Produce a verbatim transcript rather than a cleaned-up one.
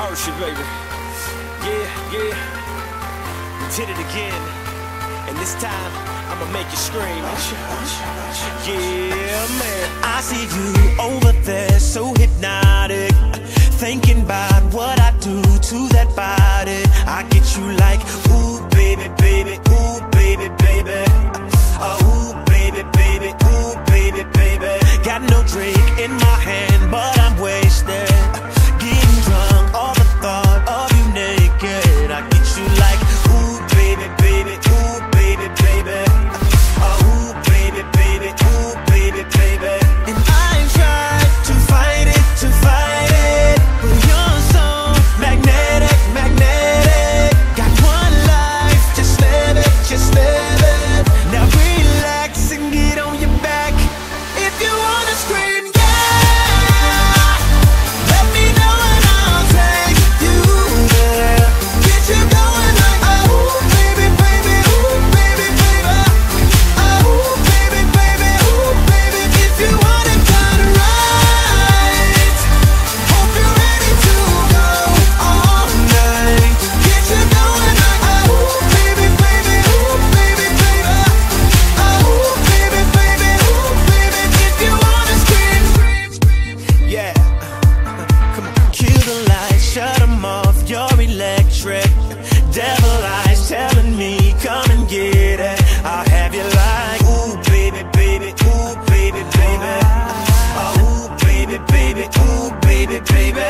Ocean, baby. Yeah, yeah. We did it again. And this time, I'ma make you scream. Yeah, man. I see you over there, so hypnotic, thinking about what I do to that body. I get you like, ooh, baby, baby, ooh, baby, baby. Oh, ooh, baby, baby, ooh, baby, baby. Got no drink in my hand, but I'm wasted. Getting drunk, all the thought of you naked. I get you like, ooh, baby, baby, ooh, baby, baby. Oh, ooh, baby, baby, ooh, baby, baby. And I tried to fight it, to fight it, but you're so magnetic, magnetic. Got one life, just live it, just live it. Now relax and get on your back. If you wanna scream, yeah, let me know and I'll take you there. Get you going like, oh, baby, baby, ooh, baby, baby. Oh, baby, baby, ooh, baby. If you want it done right, hope you're ready to go all night. Get you going like, oh, baby, baby, ooh, baby, baby. Oh, baby, baby, ooh, baby. If you wanna scream, Yeah. Come on. kill the lights, shut them off, you're electric. Devil eyes telling me, come and get it. I'll have you like, ooh, baby, baby, ooh, baby, baby. Oh, ooh, baby, baby, ooh, baby, baby.